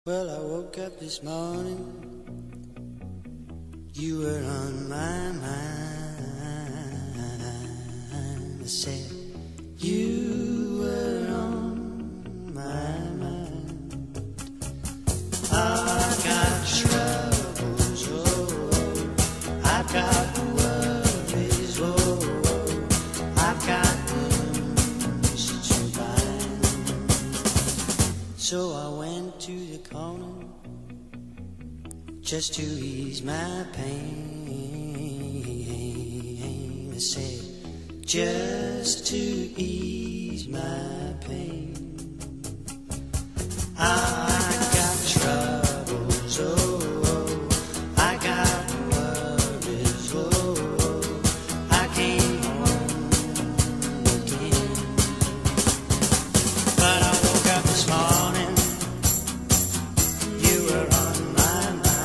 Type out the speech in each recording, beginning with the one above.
Well, I woke up this morning, you were on my mind. I said, you were on my mind. I got troubles, oh, I've got worries, oh, I've got wounds to bind. So I went to the corner just to ease my pain. I said, just to ease my pain. I got troubles, oh, I got worries, oh, I came home again. But I woke up this morning, you were on my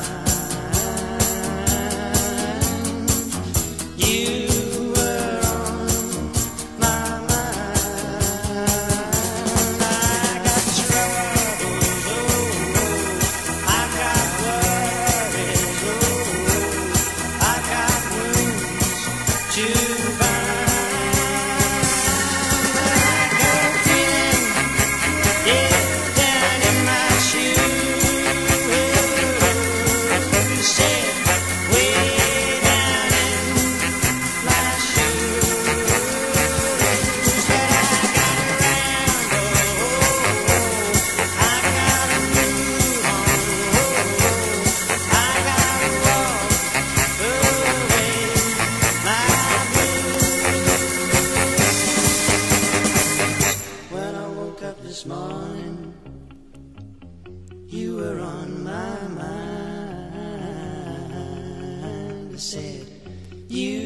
mind. You were on my mind. I got troubles, oh, I got worries, oh, I got wounds to bind. I go feeling, yeah, down in my shoes. Said, way down in my shoes. That I got around, oh, I gotta move on, oh, I gotta walk away my blues. When I woke up this morning, you were on my mind. I said, you